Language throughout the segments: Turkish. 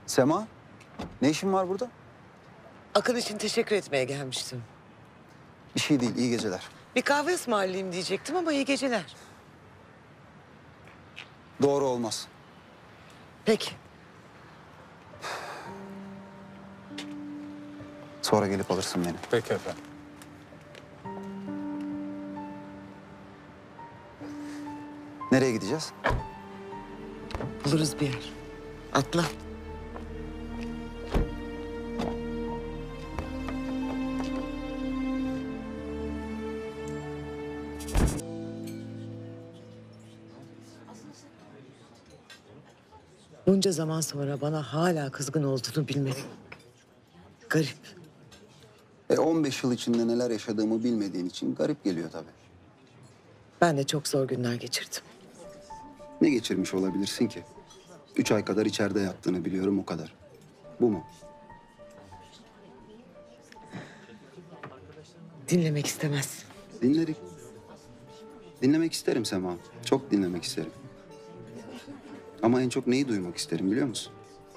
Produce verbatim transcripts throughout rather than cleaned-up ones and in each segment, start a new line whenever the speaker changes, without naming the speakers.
Sema, ne işin var burada?
Akın için teşekkür etmeye gelmiştim.
Bir şey değil, iyi geceler.
Bir kahve ısmarlayayım diyecektim ama iyi geceler.
Doğru olmaz.
Peki.
Sonra gelip alırsın beni.
Peki efendim.
Nereye gideceğiz?
Buluruz bir yer. Atla. Bunca zaman sonra bana hala kızgın olduğunu bilmek garip.
E on beş yıl içinde neler yaşadığımı bilmediğin için garip geliyor tabii.
Ben de çok zor günler geçirdim.
Ne geçirmiş olabilirsin ki? Üç ay kadar içeride yattığını biliyorum, o kadar. Bu mu?
Dinlemek istemez.
Dinlerim. Dinlemek isterim Sema. Çok dinlemek isterim. Ama en çok neyi duymak isterim biliyor musun?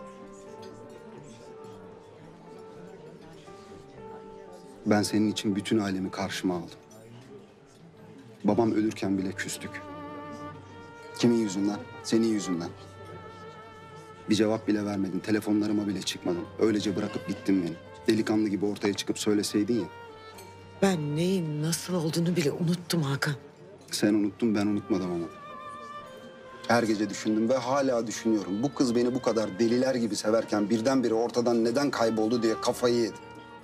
Ben senin için bütün ailemi karşıma aldım. Babam ölürken bile küstük. Kimin yüzünden? Senin yüzünden. Bir cevap bile vermedin. Telefonlarıma bile çıkmadın. Öylece bırakıp gittin beni. Delikanlı gibi ortaya çıkıp söyleseydin ya.
Ben neyin nasıl olduğunu bile unuttum Hakan.
Sen unuttun, ben unutmadım ama. Her gece düşündüm ve hala düşünüyorum. Bu kız beni bu kadar deliler gibi severken birdenbire ortadan neden kayboldu diye kafayı yedim.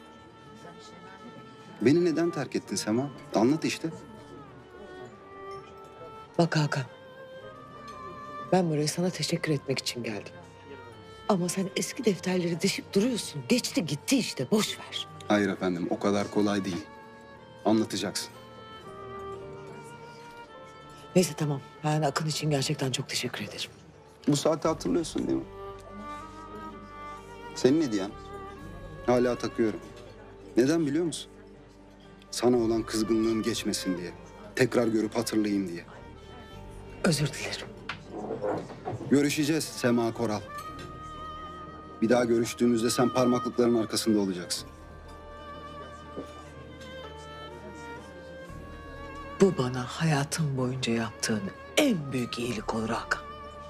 Beni neden terk ettin Sema? Anlat işte.
Bak Hakan. Ben buraya sana teşekkür etmek için geldim. Ama sen eski defterleri deşip duruyorsun. Geçti gitti işte, boş ver.
Hayır efendim, o kadar kolay değil. Anlatacaksın.
Neyse tamam. Ben Akın için gerçekten çok teşekkür ederim.
Bu saati hatırlıyorsun değil mi? Senin hediyen. Hala takıyorum. Neden biliyor musun? Sana olan kızgınlığım geçmesin diye. Tekrar görüp hatırlayayım diye.
Özür dilerim.
Görüşeceğiz Sema Koral. Bir daha görüştüğümüzde sen parmaklıkların arkasında olacaksın.
Bu bana hayatım boyunca yaptığın en büyük iyilik olur Hakan.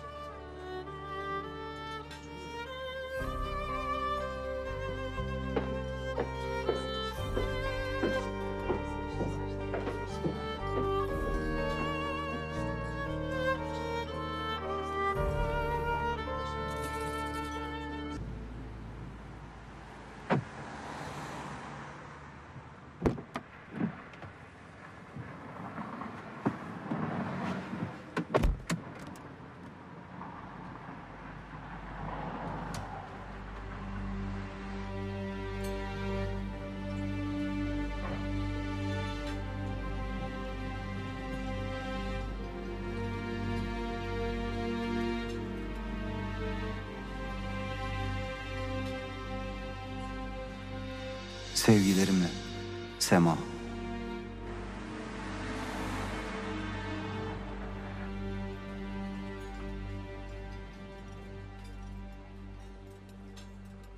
Sevgilerimle Sema.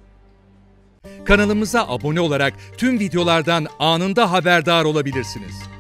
Kanalımıza abone olarak tüm videolardan anında haberdar olabilirsiniz.